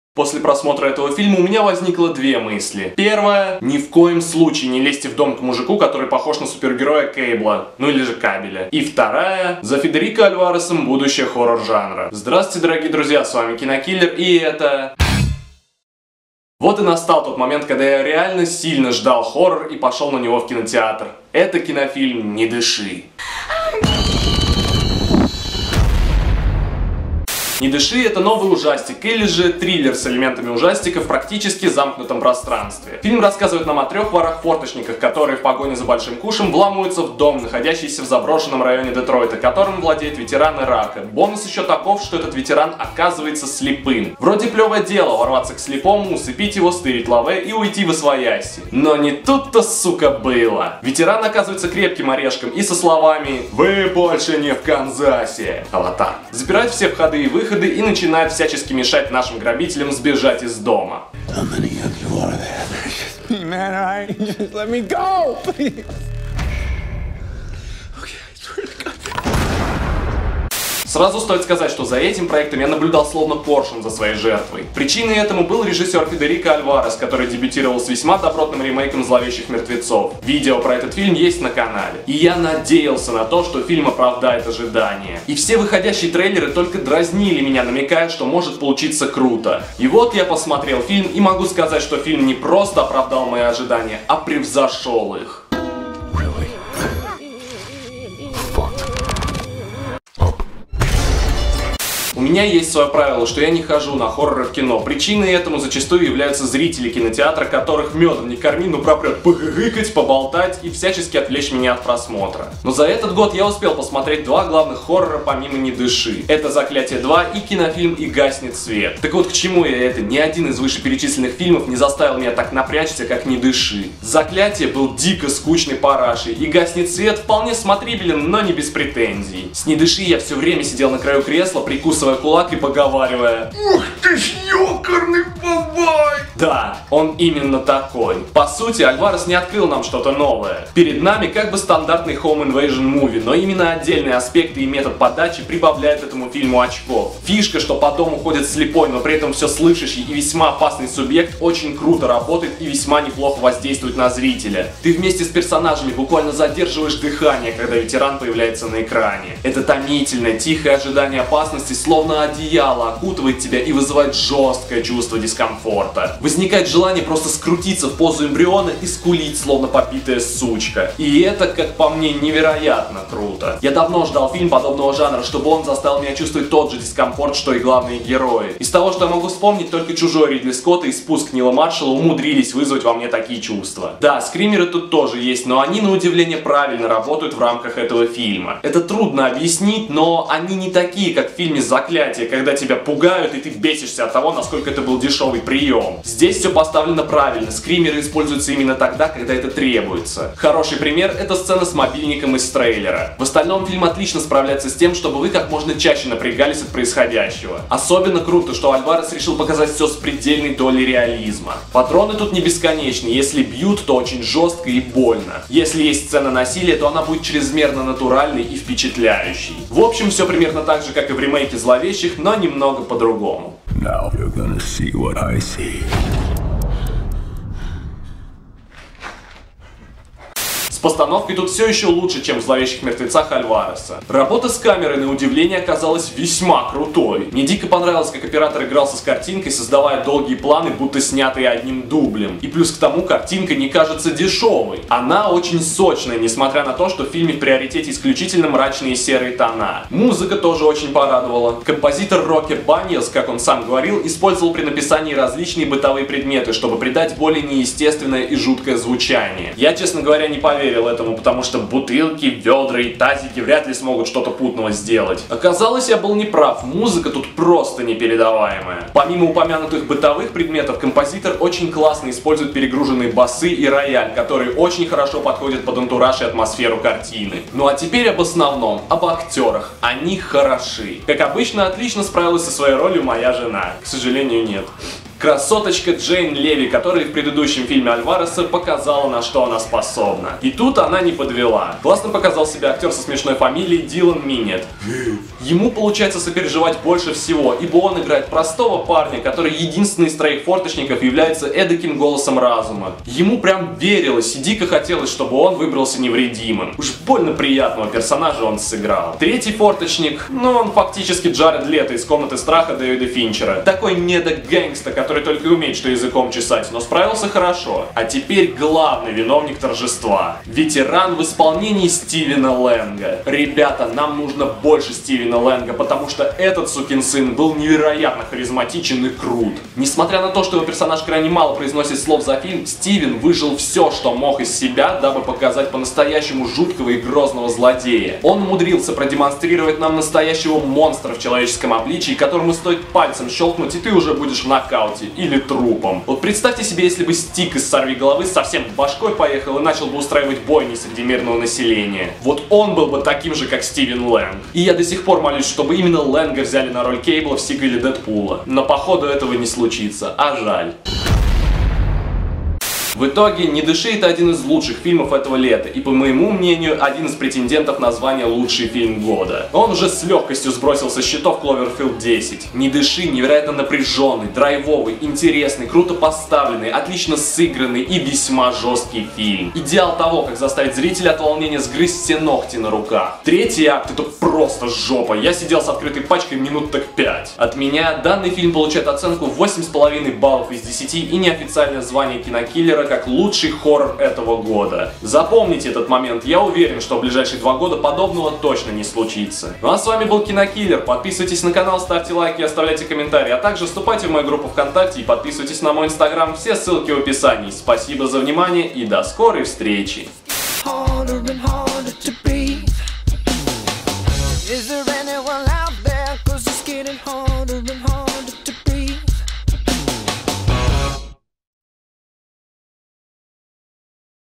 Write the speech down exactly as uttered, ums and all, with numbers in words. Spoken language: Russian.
После просмотра этого фильма у меня возникло две мысли. Первая: ни в коем случае не лезьте в дом к мужику, который похож на супергероя Кейбла, ну или же Кабеля. И вторая: за Федерико Альваресом будущее хоррор-жанра. Здравствуйте, дорогие друзья, с вами Кинокиллер, и это... Вот и настал тот момент, когда я реально сильно ждал хоррор и пошел на него в кинотеатр. Это кинофильм «Не дыши». «Не дыши» — это новый ужастик, или же триллер с элементами ужастика в практически замкнутом пространстве. Фильм рассказывает нам о трех ворах-форточниках, которые в погоне за большим кушем вламываются в дом, находящийся в заброшенном районе Детройта, которым владеет ветеран Ирака. Бонус еще таков, что этот ветеран оказывается слепым. Вроде плевое дело ворваться к слепому, усыпить его, стырить лаве и уйти в освояси. Но не тут-то, сука, было. Ветеран оказывается крепким орешком и со словами «Вы больше не в Канзасе!» Аватар. Запирает все входы и выходы и начинает всячески мешать нашим грабителям сбежать из дома. Сразу стоит сказать, что за этим проектом я наблюдал словно коршун за своей жертвой. Причиной этому был режиссер Федерико Альварес, который дебютировал с весьма добротным ремейком «Зловещих мертвецов». Видео про этот фильм есть на канале. И я надеялся на то, что фильм оправдает ожидания. И все выходящие трейлеры только дразнили меня, намекая, что может получиться круто. И вот я посмотрел фильм и могу сказать, что фильм не просто оправдал мои ожидания, а превзошел их. У меня есть свое правило, что я не хожу на хорроры в кино. Причиной этому зачастую являются зрители кинотеатра, которых медом не корми, но пропрет погыкать, поболтать и всячески отвлечь меня от просмотра. Но за этот год я успел посмотреть два главных хоррора помимо «Не дыши». Это «Заклятие два» и кинофильм «И гаснет свет». Так вот, к чему я это? Ни один из вышеперечисленных фильмов не заставил меня так напрячься, как «Не дыши». «Заклятие» был дико скучной парашей, «И гаснет свет» вполне смотрибелен, но не без претензий. С «Не дыши» я все время сидел на краю кресла, прикусывая кулак и поговаривая: «Ух ты ж ёкарный бабай!» Да, он именно такой. По сути, Альварес не открыл нам что-то новое. Перед нами как бы стандартный Home Invasion Movie, но именно отдельные аспекты и метод подачи прибавляют этому фильму очков. Фишка, что по дому ходит слепой, но при этом все слышащий и весьма опасный субъект, очень круто работает и весьма неплохо воздействует на зрителя. Ты вместе с персонажами буквально задерживаешь дыхание, когда ветеран появляется на экране. Это томительное, тихое ожидание опасности, словно одеяло, окутывает тебя и вызывает жесткое чувство дискомфорта. Возникает желание просто скрутиться в позу эмбриона и скулить, словно побитая сучка. И это, как по мне, невероятно круто. Я давно ждал фильм подобного жанра, чтобы он заставил меня чувствовать тот же дискомфорт, что и главные герои. Из того, что я могу вспомнить, только «Чужой» Ридли Скотта и «Спуск» Нила Маршалла умудрились вызвать во мне такие чувства. Да, скримеры тут тоже есть, но они, на удивление, правильно работают в рамках этого фильма. Это трудно объяснить, но они не такие, как в фильме «Заклятие», когда тебя пугают и ты бесишься от того, насколько это был дешевый прием. Здесь все поставлено правильно, скримеры используются именно тогда, когда это требуется. Хороший пример — это сцена с мобильником из трейлера. В остальном фильм отлично справляется с тем, чтобы вы как можно чаще напрягались от происходящего. Особенно круто, что Альварес решил показать все с предельной долей реализма. Патроны тут не бесконечны, если бьют, то очень жестко и больно. Если есть сцена насилия, то она будет чрезмерно натуральной и впечатляющей. В общем, все примерно так же, как и в ремейке «Зловещих», но немного по-другому. Now you're gonna see what I see. С постановкой тут все еще лучше, чем в «Зловещих мертвецах» Альвареса. Работа с камерой, на удивление, оказалась весьма крутой. Мне дико понравилось, как оператор игрался с картинкой, создавая долгие планы, будто снятые одним дублем. И плюс к тому, картинка не кажется дешевой. Она очень сочная, несмотря на то, что в фильме в приоритете исключительно мрачные серые тона. Музыка тоже очень порадовала. Композитор Роки Баньос, как он сам говорил, использовал при написании различные бытовые предметы, чтобы придать более неестественное и жуткое звучание. Я, честно говоря, не поверил этому, потому что бутылки, ведра и тазики вряд ли смогут что-то путного сделать. Оказалось, я был неправ, музыка тут просто непередаваемая. Помимо упомянутых бытовых предметов, композитор очень классно использует перегруженные басы и рояль, которые очень хорошо подходят под антураж и атмосферу картины. Ну а теперь об основном, об актерах. Они хороши. Как обычно, отлично справилась со своей ролью моя жена. К сожалению, нет. Красоточка Джейн Леви, которая в предыдущем фильме Альвареса показала, на что она способна. И тут она не подвела. Классно показал себя актер со смешной фамилией Дилан Минет. Ему получается сопереживать больше всего, ибо он играет простого парня, который единственный из троих форточников является эдаким голосом разума. Ему прям верилось и дико хотелось, чтобы он выбрался невредимым. Уж больно приятного персонажа он сыграл. Третий форточник, ну он фактически Джаред Лето из «Комнаты страха» Дэвида Финчера. Такой недогэнгста, который только и умеет, что языком чесать, но справился хорошо. А теперь главный виновник торжества. Ветеран в исполнении Стивена Лэнга. Ребята, нам нужно больше Стивена Лэнга, потому что этот сукин сын был невероятно харизматичен и крут. Несмотря на то, что его персонаж крайне мало произносит слов за фильм, Стивен выжил все, что мог из себя, дабы показать по-настоящему жуткого и грозного злодея. Он умудрился продемонстрировать нам настоящего монстра в человеческом обличии, которому стоит пальцем щелкнуть, и ты уже будешь в нокауте или трупом. Вот представьте себе, если бы Стик из «Сорвиголовы» совсем башкой поехал и начал бы устраивать бойни среди мирного населения. Вот он был бы таким же, как Стивен Лэнг. И я до сих пор молюсь, чтобы именно Лэнга взяли на роль Кейбла в сиквеле Дэдпула. Но походу этого не случится, а жаль. В итоге «Не дыши» — это один из лучших фильмов этого лета и, по моему мнению, один из претендентов на звание «Лучший фильм года». Он уже с легкостью сбросил со счетов Кловерфилд десять. «Не дыши» невероятно напряженный, драйвовый, интересный, круто поставленный, отлично сыгранный и весьма жесткий фильм. Идеал того, как заставить зрителя от волнения сгрызть все ногти на руках. Третий акт — это просто жопа. Я сидел с открытой пачкой минут так пять. От меня данный фильм получает оценку восемь с половиной баллов из десяти и неофициальное звание кинокиллера как лучший хоррор этого года. Запомните этот момент, я уверен, что в ближайшие два года подобного точно не случится. Ну а с вами был Кинокиллер, подписывайтесь на канал, ставьте лайки и оставляйте комментарии, а также вступайте в мою группу ВКонтакте и подписывайтесь на мой инстаграм, все ссылки в описании. Спасибо за внимание и до скорой встречи!